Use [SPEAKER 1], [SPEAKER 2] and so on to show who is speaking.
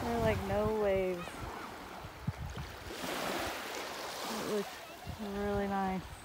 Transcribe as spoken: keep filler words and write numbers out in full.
[SPEAKER 1] There are like no waves. It looks really nice.